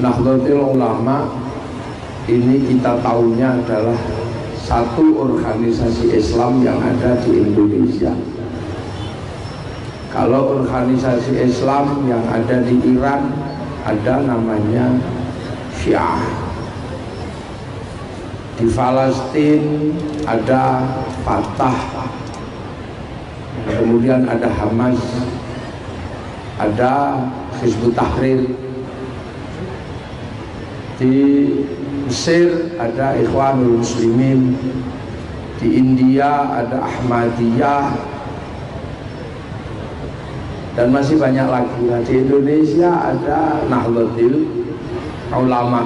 Nahdlatul Ulama ini kita tahunya adalah satu organisasi Islam yang ada di Indonesia. Kalau organisasi Islam yang ada di Iran ada namanya Syiah. Di Palestina ada Fatah. Kemudian ada Hamas, ada Hizbut Tahrir. Di Mesir ada Ikhwanul Muslimin. Di India ada Ahmadiyah. Dan masih banyak lagi. Nah, di Indonesia ada Nahdlatul Ulama,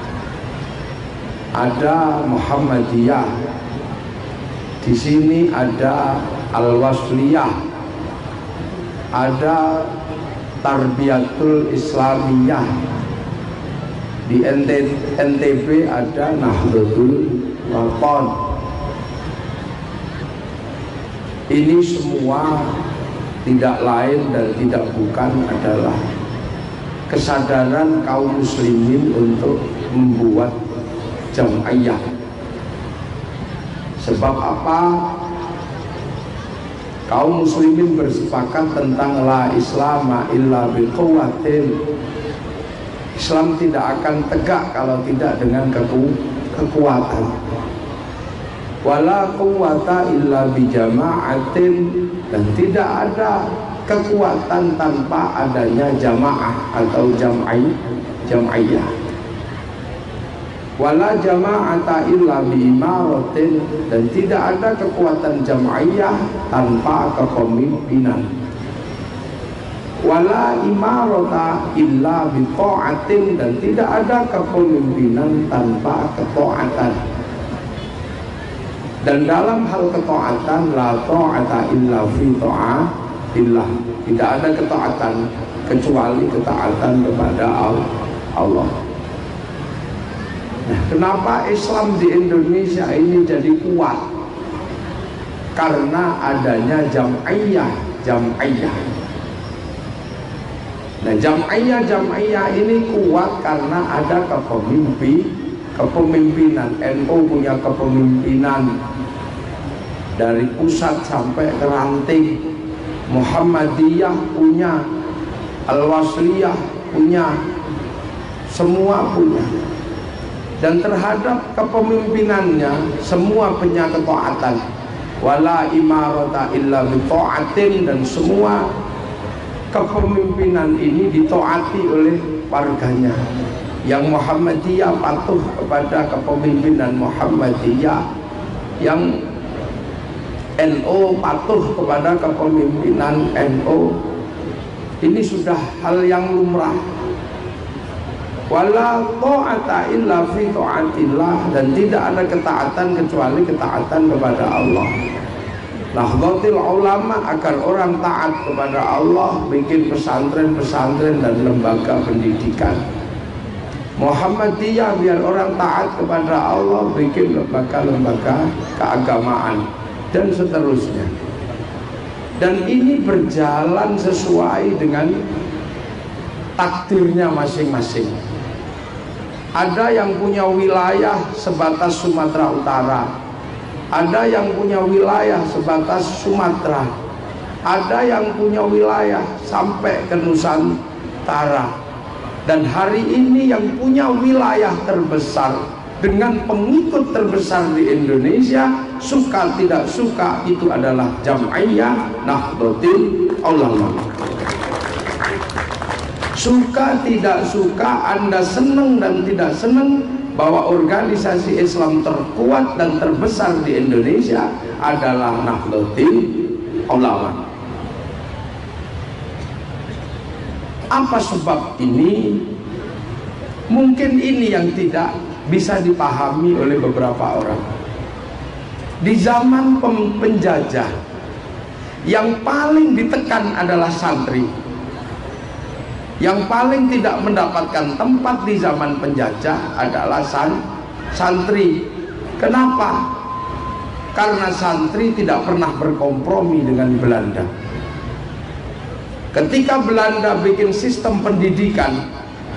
ada Muhammadiyah. Di sini ada Al-Wasliyah, ada Tarbiyatul Islamiyah. Di NTB ada Nahdlatul Wathon. Ini semua tidak lain dan tidak bukan adalah kesadaran kaum muslimin untuk membuat jam'iyah. Sebab apa? Kaum muslimin bersepakat tentang la islama illa biquwwatin. Islam tidak akan tegak kalau tidak dengan kekuatan. Wala quwwata illa bijama'atin, dan tidak ada kekuatan tanpa adanya jamaah atau jam'iyah. Wala jama'ata illa biimaratin, dan tidak ada kekuatan jam'iyah tanpa kepemimpinan. Wala imarata illa bita'atin, dan tidak ada kepemimpinan tanpa ketaatan. Dan dalam hal ketaatan, la ta'ata illa fi ta'atillah, tidak ada ketaatan kecuali ketaatan kepada Allah. Nah, kenapa Islam di Indonesia ini jadi kuat? Karena adanya jam'iyah. Nah, jam'iyah ini kuat karena ada kepemimpinan. NU punya kepemimpinan dari pusat sampai ke ranting. Muhammadiyah punya, Al-Wasliyah punya, semua punya. Dan terhadap kepemimpinannya semua punya ketaatan. Wala imarata illa bita'atin, dan semua kepemimpinan ini ditaati oleh warganya. Yang Muhammadiyah patuh kepada kepemimpinan Muhammadiyah, yang NU patuh kepada kepemimpinan NU. Ini sudah hal yang lumrah. Wala ta'ata illa fi ta'atillah, dan tidak ada ketaatan kecuali ketaatan kepada Allah. Nahdlatul Ulama agar orang taat kepada Allah, bikin pesantren-pesantren dan lembaga pendidikan. Muhammadiyah biar orang taat kepada Allah, bikin lembaga-lembaga keagamaan, dan seterusnya. Dan ini berjalan sesuai dengan takdirnya masing-masing. Ada yang punya wilayah sebatas Sumatera Utara, ada yang punya wilayah sebatas Sumatera, ada yang punya wilayah sampai ke Nusantara. Dan hari ini yang punya wilayah terbesar dengan pengikut terbesar di Indonesia, suka tidak suka, itu adalah Jam'iyah Nahdlatul Ulama. Suka tidak suka, Anda senang dan tidak senang, bahwa organisasi Islam terkuat dan terbesar di Indonesia adalah Nahdlatul Ulama. Apa sebab ini? Mungkin ini yang tidak bisa dipahami oleh beberapa orang. Di zaman penjajah, yang paling ditekan adalah santri. Yang paling tidak mendapatkan tempat di zaman penjajah adalah santri. Kenapa? Karena santri tidak pernah berkompromi dengan Belanda. Ketika Belanda bikin sistem pendidikan,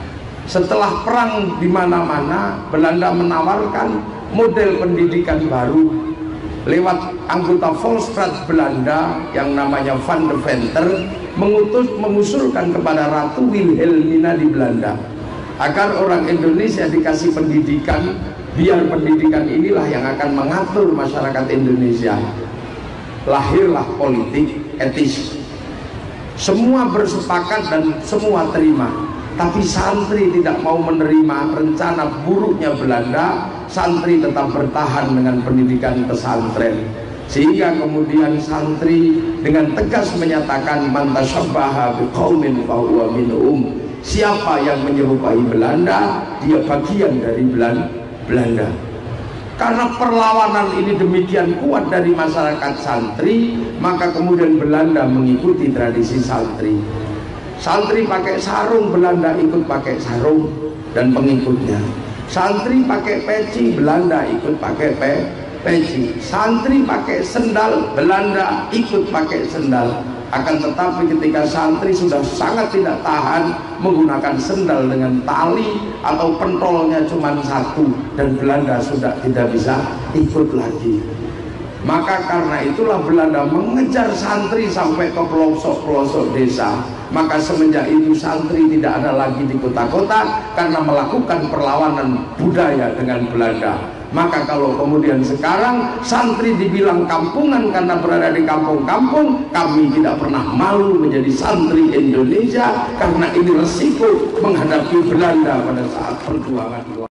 Setelah perang di mana-mana, Belanda menawarkan model pendidikan baru lewat anggota Volksraad Belanda yang namanya Van de Venter, mengusulkan kepada Ratu Wilhelmina di Belanda agar orang Indonesia dikasih pendidikan, biar pendidikan inilah yang akan mengatur masyarakat Indonesia. Lahirlah politik etis. Semua bersepakat dan semua terima, tapi santri tidak mau menerima rencana buruknya Belanda. Santri tetap bertahan dengan pendidikan pesantren, sehingga kemudian santri dengan tegas menyatakan man tasyabbaha biqaumin fahuwa minhum. Siapa yang menyerupai Belanda, dia bagian dari Belanda. Karena perlawanan ini demikian kuat dari masyarakat santri, maka kemudian Belanda mengikuti tradisi santri. Santri pakai sarung, Belanda ikut pakai sarung dan pengikutnya. Santri pakai peci, Belanda ikut pakai peci. Santri pakai sendal, Belanda ikut pakai sendal. Akan tetapi ketika santri sudah sangat tidak tahan menggunakan sendal dengan tali atau pentolnya cuma satu, dan Belanda sudah tidak bisa ikut lagi, maka karena itulah Belanda mengejar santri sampai ke pelosok-pelosok desa. Maka semenjak itu santri tidak ada lagi di kota-kota karena melakukan perlawanan budaya dengan Belanda. Maka kalau kemudian sekarang santri dibilang kampungan karena berada di kampung-kampung, kami tidak pernah malu menjadi santri Indonesia, karena ini resiko menghadapi Belanda pada saat perjuangan.